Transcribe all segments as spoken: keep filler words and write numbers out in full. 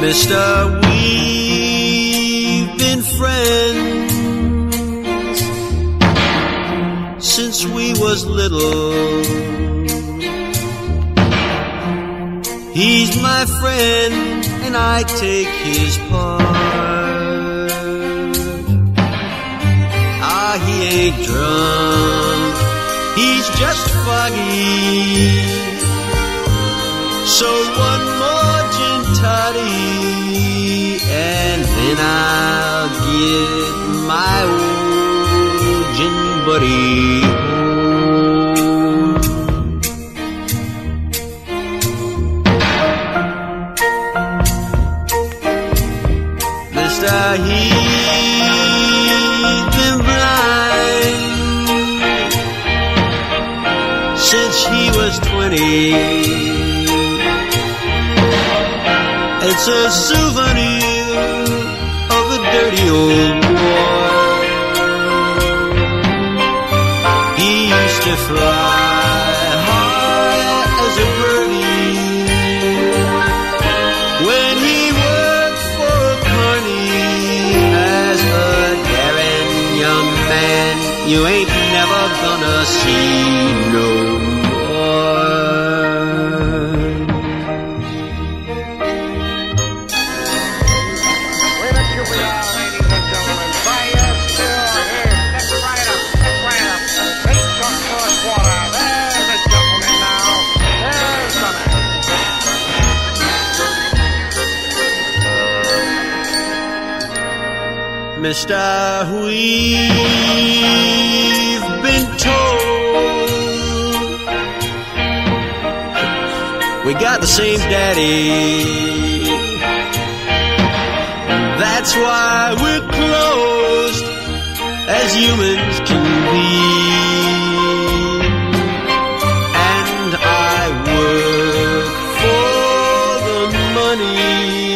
Mister, we've been friends since we was little. He's my friend and I take his part. Ah, he ain't drunk, he's just foggy. So one more gin toddy and then I'll get my old gin buddy home. Mister, he's been blind since he was twenty. It's a souvenir of a dirty old boy. He used to fly high as a birdie when he worked for a carny. As a daring young man, you ain't never gonna see no Mister, we've been told we got the same daddy. That's why we're close as humans can be. And I work for the money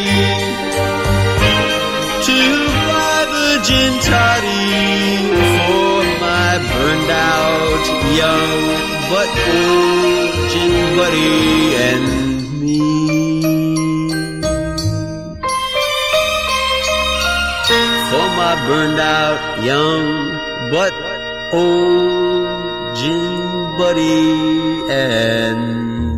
to gin toddy for my burned out young but old gin buddy and me. For my burned out young but old gin buddy and